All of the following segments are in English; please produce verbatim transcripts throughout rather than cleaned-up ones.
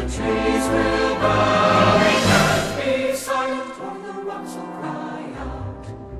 trees will bow. We can't be silent or the rocks will cry out.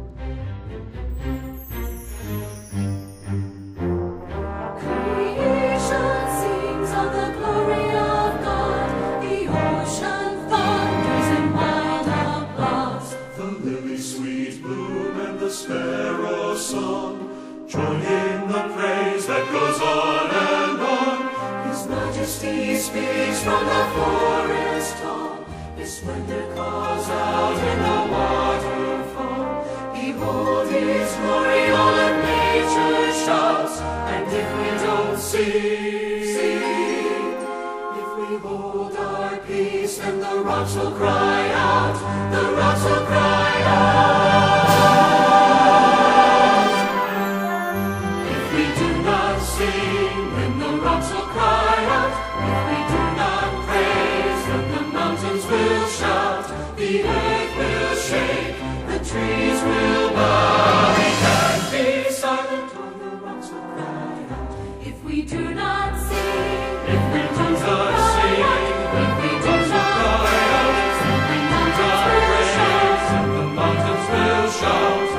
Creation sings of the glory of God. The ocean thunders in wild applause. The lily's sweet bloom and the sparrow's song join in the praise that goes on and on. His Majesty speaks from the forest tall. His splendor calls out in the waterfall. Behold His glory, all of nature shouts. And if we don't see, see, if we hold our peace, then the rocks will cry out. The rocks will cry out. If we do not sing, then the rocks will cry out. If we do not praise, then the mountains will shout. The earth will shake, the trees will bow. We can't be silent or the rocks will cry out. If we do not sing, If we do not sing, if we do not cry out. praise, then the mountains will shout. And the mountains will shout.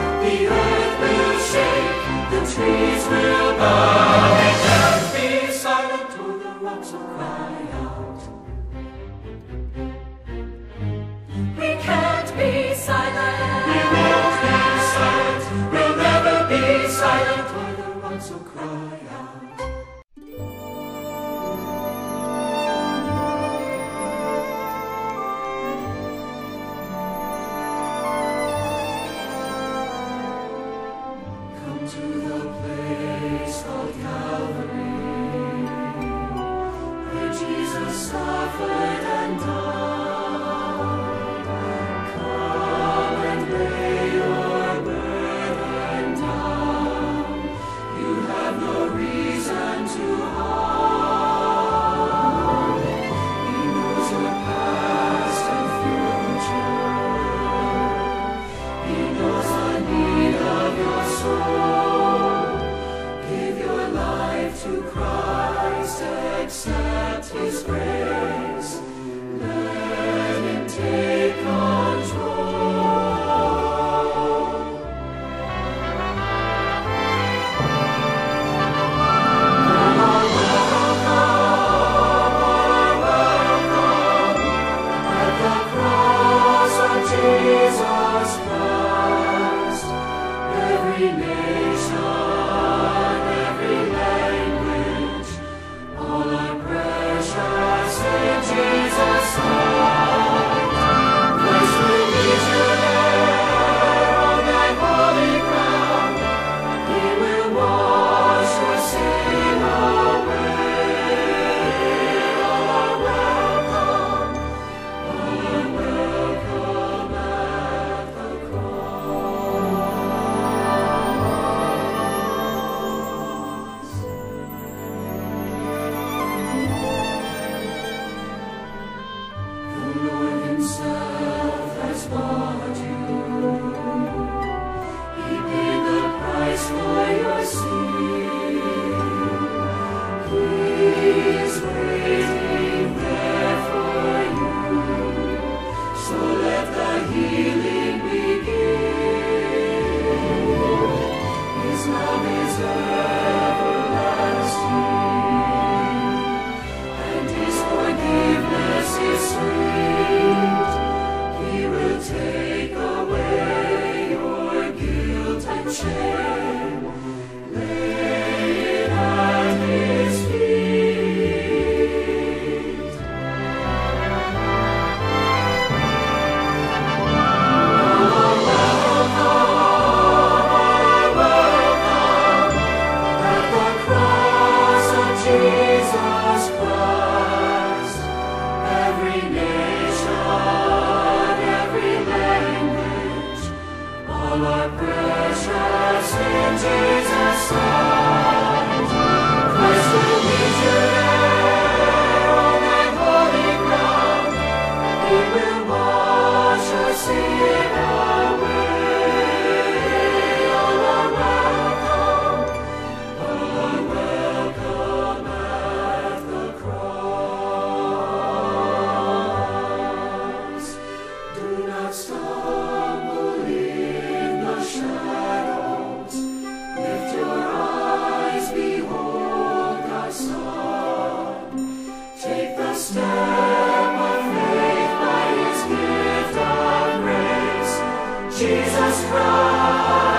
step of faith by his gift of grace. Jesus Christ.